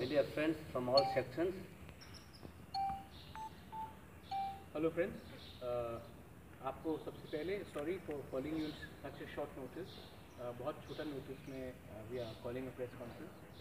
dear friends from all sections. Hello friends, आपको सबसे पहले sorry for calling you such a short notice. बहुत छोटा notice में we are calling a press conference.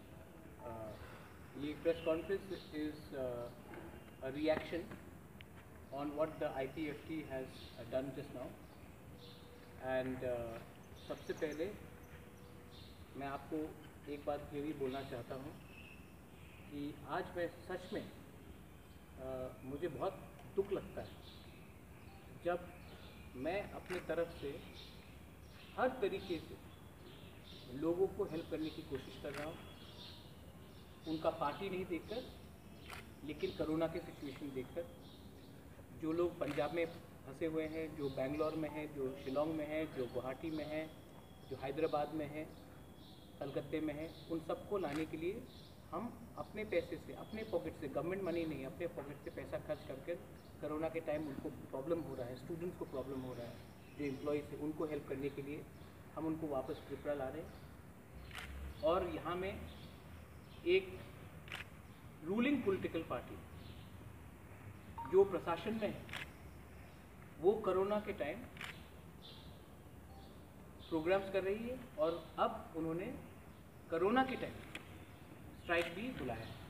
ये press conference is a reaction on what the IPFT has done just now. And सबसे पहले मैं आपको एक बात ये भी बोलना चाहता हूँ कि आज मैं सच में मुझे बहुत दुख लगता है जब मैं अपने तरफ से हर तरीके से लोगों को हेल्प करने की कोशिश कर रहा हूँ, उनका पार्टी नहीं देखकर, लेकिन कोरोना के सिचुएशन देखकर। जो लोग पंजाब में फंसे हुए हैं, जो बेंगलोर में हैं, जो शिलोंग में हैं, जो गुवाहाटी में हैं, जो हैदराबाद में हैं, कलकत्ते में है, उन सबको लाने के लिए हम अपने पैसे से, अपने पॉकेट से, गवर्नमेंट मनी नहीं, अपने पॉकेट से पैसा खर्च करके कोरोना के टाइम उनको प्रॉब्लम हो रहा है, स्टूडेंट्स को प्रॉब्लम हो रहा है, जो एम्प्लॉयज़ है उनको हेल्प करने के लिए हम उनको वापस त्रिपुरा ला रहे हैं। और यहाँ में एक रूलिंग पॉलिटिकल पार्टी जो प्रशासन में है, वो कोरोना के टाइम प्रोग्राम्स कर रही है और अब उन्होंने कोरोना के टाइम स्ट्राइक भी बुलाया है।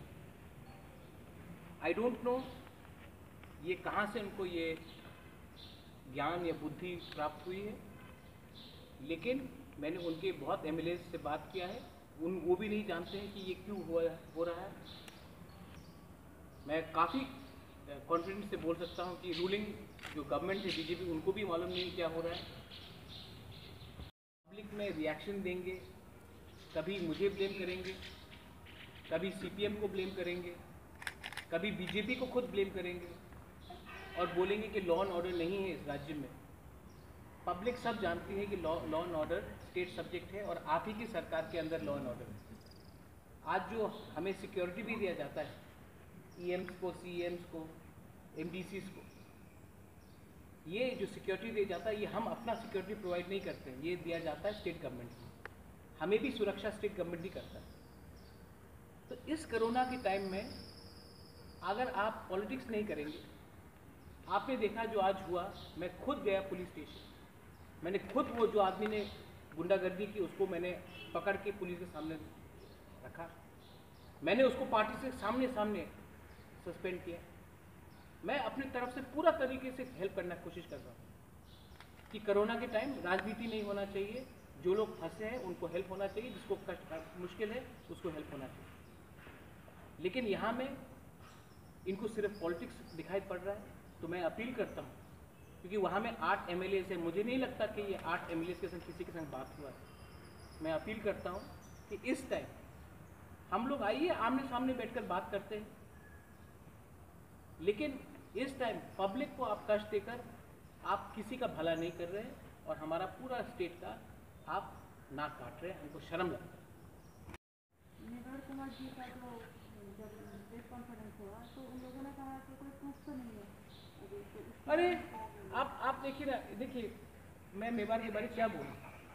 आई डोंट नो ये कहाँ से उनको ये ज्ञान या बुद्धि प्राप्त हुई है, लेकिन मैंने उनके बहुत एमएलए से बात किया है, वो भी नहीं जानते हैं कि ये क्यों हो रहा है। मैं काफ़ी कॉन्फिडेंस से बोल सकता हूँ कि रूलिंग जो गवर्नमेंट है बीजेपी, उनको भी मालूम नहीं क्या हो रहा है। पब्लिक में रिएक्शन देंगे, कभी मुझे ब्लेम करेंगे, कभी सीपीएम को ब्लेम करेंगे, कभी बीजेपी को खुद ब्लेम करेंगे और बोलेंगे कि लॉ एंड ऑर्डर नहीं है इस राज्य में। पब्लिक सब जानती है कि law and order state subject है और आप ही की सरकार के अंदर लॉ एंड ऑर्डर है। आज जो हमें सिक्योरिटी भी दिया जाता है, ईएम्स को, सीएम्स को, एमडीसीज को, ये जो सिक्योरिटी दिया जाता है, ये हम अपना सिक्योरिटी प्रोवाइड नहीं करते हैं, ये दिया जाता है स्टेट गवर्नमेंट से। हमें भी सुरक्षा स्टेट गवर्नमेंट ही करता है। तो इस कोरोना के टाइम में अगर आप पॉलिटिक्स नहीं करेंगे, आपने देखा जो आज हुआ, मैं खुद गया पुलिस स्टेशन, मैंने खुद वो जो आदमी ने गुंडागर्दी की उसको मैंने पकड़ के पुलिस के सामने रखा, मैंने उसको पार्टी से सामने सस्पेंड किया। मैं अपनी तरफ से पूरा तरीके से हेल्प करने की कोशिश कर रहा हूँ कि कोरोना के टाइम राजनीति नहीं होना चाहिए, जो लोग फंसे हैं उनको हेल्प होना चाहिए, जिसको कष्ट मुश्किल है उसको हेल्प होना चाहिए। लेकिन यहाँ में इनको सिर्फ पॉलिटिक्स दिखाई पड़ रहा है। तो मैं अपील करता हूँ, क्योंकि वहाँ में 8 एमएलए है, मुझे नहीं लगता कि ये 8 एमएलए के संग किसी के संग बात हुआ है। मैं अपील करता हूँ कि इस टाइम हम लोग आइए आमने सामने बैठकर बात करते हैं, लेकिन इस टाइम पब्लिक को आप कष्ट देकर आप किसी का भला नहीं कर रहे हैं और हमारा पूरा स्टेट का आप नाक काट रहे हैं, हमको शर्म लगता है। मेवाड़ कुमार जी का जो जब प्रेस कॉन्फ्रेंस हुआ तो उन लोगों ने कहा कि कोई प्रूफ तो नहीं है। अरे आप देखिए ना, देखिए मैं मेवाड़ के बारे में क्या बोलूँ।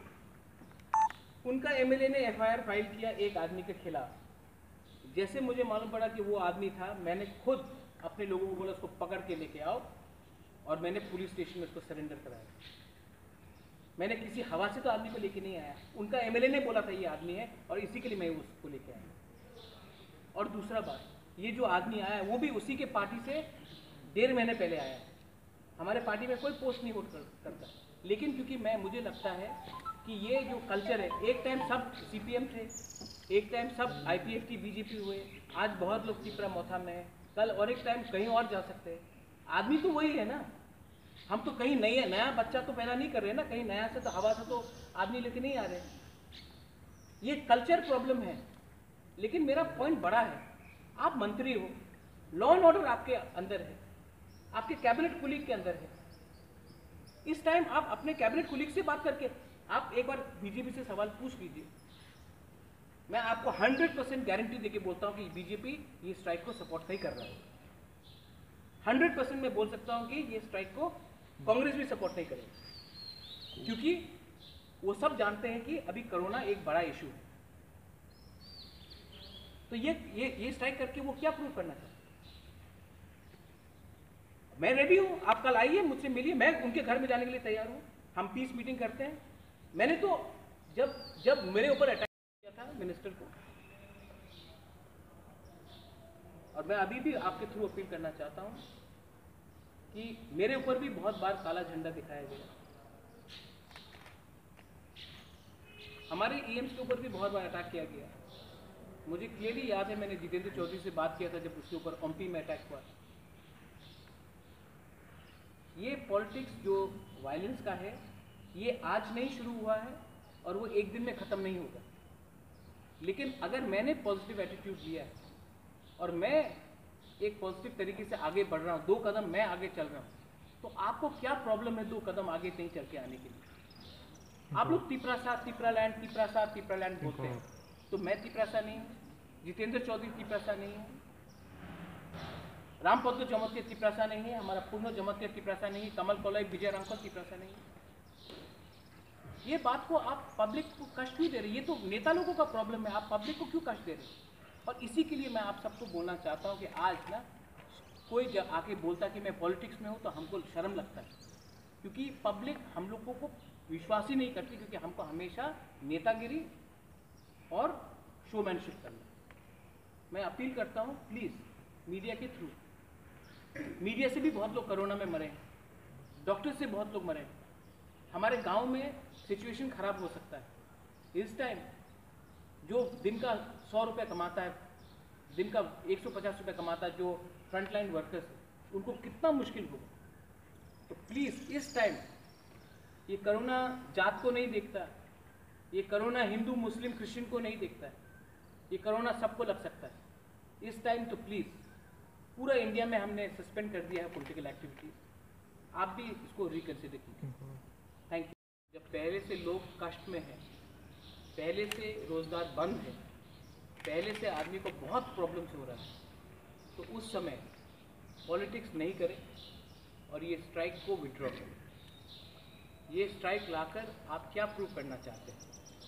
उनका एमएलए ने एफआईआर फाइल किया एक आदमी के खिलाफ। जैसे मुझे मालूम पड़ा कि वो आदमी था, मैंने खुद अपने लोगों को बोला उसको पकड़ के लेके आओ और मैंने पुलिस स्टेशन में उसको सरेंडर कराया। मैंने किसी हवा से तो आदमी को लेके नहीं आया, उनका एमएलए ने बोला था ये आदमी है और इसी के लिए मैं उसको लेके आया। और दूसरा बात, ये जो आदमी आया वो भी उसी के पार्टी से 1.5 महीने पहले आया है। हमारे पार्टी में कोई पोस्ट नहीं होल्ड करता, लेकिन क्योंकि मुझे लगता है कि ये जो कल्चर है, एक टाइम सब सीपीएम थे, एक टाइम सब आईपीएफटी बीजेपी हुए, आज बहुत लोग त्रिपुरा मोथा में है, कल और एक टाइम कहीं और जा सकते हैं। आदमी तो वही है ना, हम तो कहीं नया बच्चा तो पैदा नहीं कर रहे ना, कहीं नया से तो हवा से तो आदमी लेके नहीं आ रहे। ये कल्चर प्रॉब्लम है। लेकिन मेरा पॉइंट बड़ा है, आप मंत्री हो, लॉ एंड ऑर्डर आपके अंदर है, आपके कैबिनेट कुलीग के अंदर है। इस टाइम आप अपने कैबिनेट कुलीग से बात करके आप एक बार बीजेपी से सवाल पूछ लीजिए। मैं आपको 100% गारंटी देके बोलता हूं कि बीजेपी ये स्ट्राइक को सपोर्ट नहीं कर रहा है। 100% मैं बोल सकता हूं कि ये स्ट्राइक को कांग्रेस भी सपोर्ट नहीं करेगी, क्योंकि वो सब जानते हैं कि अभी कोरोना एक बड़ा इशू है। तो तो ये स्ट्राइक करके वो क्या प्रूव करना चाहते? मैं रेडी हूँ, आप कल आइए, मुझसे मिलिए, मैं उनके घर में जाने के लिए तैयार हूँ, हम पीस मीटिंग करते हैं। मैंने तो जब मेरे ऊपर अटैक किया था मिनिस्टर को, और मैं अभी भी आपके थ्रू अपील करना चाहता हूँ कि मेरे ऊपर भी बहुत बार काला झंडा दिखाया गया, हमारे ईएम्स के ऊपर भी बहुत बार अटैक किया गया। मुझे क्लियरली याद है, मैंने जितेंद्र चौधरी से बात किया था जब उसके ऊपर ओमपी में अटैक हुआ। ये पॉलिटिक्स जो वायलेंस का है, ये आज नहीं शुरू हुआ है और वो एक दिन में ख़त्म नहीं होगा। लेकिन अगर मैंने पॉजिटिव एटीट्यूड लिया है और मैं एक पॉजिटिव तरीके से आगे बढ़ रहा हूँ, 2 कदम मैं आगे चल रहा हूँ, तो आपको क्या प्रॉब्लम है 2 कदम आगे नहीं चल के आने के लिए? आप लोग तिपरा लैंड बोलते हैं, तो मैं तिपरासा नहीं हूँ, जितेंद्र चौधरी तिपरासा नहीं है, रामपद्र जमत्य तिपरासा नहीं है, हमारा पूर्ण जमत्य तिपरासा नहीं है, कमल कोलाई विजय रामकर तिपरासा नहीं है। ये बात को आप पब्लिक को कष्ट क्यों दे रहे हैं? ये तो नेता लोगों का प्रॉब्लम है, आप पब्लिक को क्यों कष्ट दे रहे हैं? और इसी के लिए मैं आप सबको बोलना चाहता हूँ कि आज ना कोई आके बोलता कि मैं पॉलिटिक्स में हूँ तो हमको शर्म लगता है, क्योंकि पब्लिक हम लोगों को विश्वास ही नहीं करती, क्योंकि हमको हमेशा नेतागिरी और शोमैनशिप करना। मैं अपील करता हूँ प्लीज़ मीडिया के थ्रू, मीडिया से भी बहुत लोग कोरोना में मरे हैं, डॉक्टर से बहुत लोग मरे हैं, हमारे गांव में सिचुएशन खराब हो सकता है। इस टाइम जो दिन का 100 रुपये कमाता है, दिन का 150 रुपये कमाता है, जो फ्रंटलाइन वर्कर्स है, उनको कितना मुश्किल होगा। तो प्लीज़ इस टाइम ये कोरोना जात को नहीं देखता, ये कोरोना हिंदू मुस्लिम क्रिश्चियन को नहीं देखता है, ये कोरोना सबको लग सकता है। इस टाइम तो प्लीज़ पूरा इंडिया में हमने सस्पेंड कर दिया है पॉलिटिकल एक्टिविटीज़, आप भी इसको रिकन्सिडर कीजिए। Thank you. जब पहले से लोग कष्ट में हैं, पहले से रोज़गार बंद है, पहले से आदमी को बहुत प्रॉब्लम्स हो रहा है, तो उस समय पॉलिटिक्स नहीं करें और ये स्ट्राइक को विड्रॉ करें। ये स्ट्राइक लाकर आप क्या प्रूव करना चाहते हैं?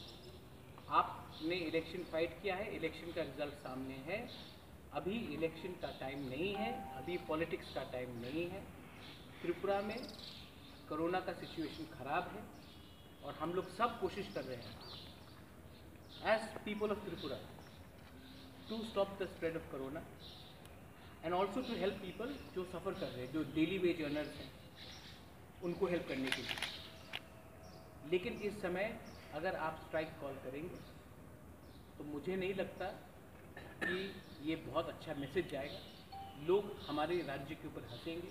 आपने इलेक्शन फाइट किया है, इलेक्शन का रिजल्ट सामने है, अभी इलेक्शन का टाइम नहीं है, अभी पॉलिटिक्स का टाइम नहीं है। त्रिपुरा में कोरोना का सिचुएशन ख़राब है और हम लोग सब कोशिश कर रहे हैं as people of Tripura to stop the spread of corona and also to help people जो सफ़र कर रहे हैं, जो डेली वेज अर्नर्स हैं, उनको हेल्प करने के लिए। लेकिन इस समय अगर आप स्ट्राइक कॉल करेंगे तो मुझे नहीं लगता कि ये बहुत अच्छा मैसेज जाएगा। लोग हमारे राज्य के ऊपर हंसेंगे।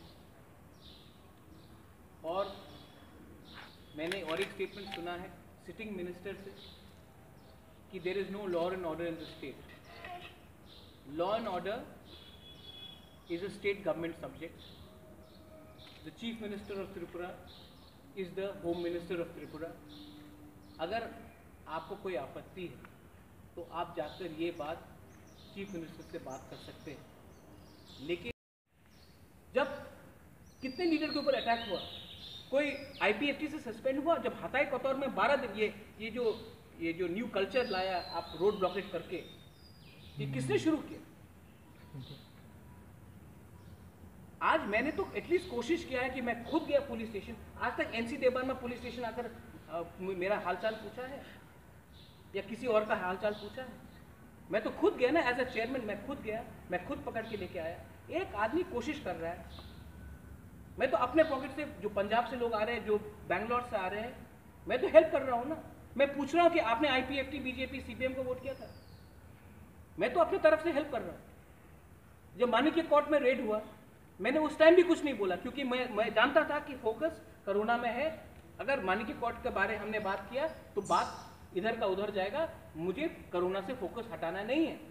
और मैंने और एक स्टेटमेंट सुना है सिटिंग मिनिस्टर से कि there is no law and order in the state. Law and order is a state government subject. The chief minister of Tripura is the home minister of Tripura. अगर आपको कोई आपत्ति है तो आप जाकर ये बात चीफ मिनिस्टर से बात कर सकते हैं। लेकिन जब कितने लीडर के ऊपर अटैक हुआ, कोई आईपीएफटी से सस्पेंड हुआ, जब हताई कतौर में 12 दिन ये जो न्यू कल्चर लाया आप रोड ब्लॉकेट करके, ये किसने शुरू किया? आज मैंने तो एटलीस्ट कोशिश किया है कि मैं खुद गया पुलिस स्टेशन। आज तक एनसी देवान में पुलिस स्टेशन आकर मेरा हालचाल पूछा है या किसी और का हालचाल पूछा है? मैं तो खुद गया ना, एज अ चेयरमैन मैं खुद गया, मैं खुद पकड़ के लेके आया। एक आदमी कोशिश कर रहा है, मैं तो अपने पॉकेट से, जो पंजाब से लोग आ रहे हैं, जो बैंगलोर से आ रहे हैं, मैं तो हेल्प कर रहा हूँ ना। मैं पूछ रहा हूँ कि आपने आईपीएफटी, बीजेपी, सीपीएम को वोट किया था? मैं तो अपनी तरफ से हेल्प कर रहा हूँ। जब मानिके कोर्ट में रेड हुआ, मैंने उस टाइम भी कुछ नहीं बोला, क्योंकि मैं जानता था कि फोकस कोरोना में है। अगर मानिके कोर्ट के बारे हमने बात किया तो बात इधर का उधर जाएगा, मुझे कोरोना से फोकस हटाना नहीं है।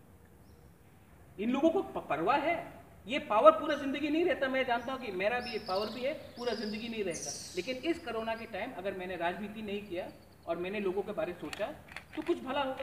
इन लोगों को परवाह है, ये पावर पूरा जिंदगी नहीं रहता। मैं जानता हूं कि मेरा भी ये पावर भी है, पूरा जिंदगी नहीं रहेगा। लेकिन इस कोरोना के टाइम अगर मैंने राजनीति नहीं किया और मैंने लोगों के बारे में सोचा तो कुछ भला होगा।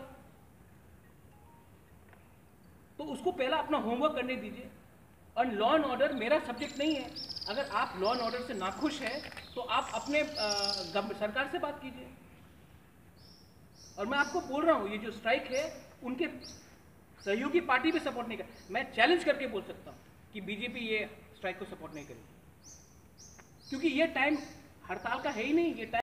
तो उसको पहला अपना होमवर्क करने दीजिए। और लॉ एंड ऑर्डर मेरा सब्जेक्ट नहीं है। अगर आप लॉ एंड ऑर्डर से नाखुश हैं तो आप अपने सरकार से बात कीजिए। और मैं आपको बोल रहा हूँ, ये जो स्ट्राइक है, उनके सहयोगी पार्टी भी सपोर्ट नहीं कर। मैं चैलेंज करके बोल सकता हूँ कि बीजेपी ये स्ट्राइक को सपोर्ट नहीं करेगी, क्योंकि ये टाइम हड़ताल का है ही नहीं, ये टाइम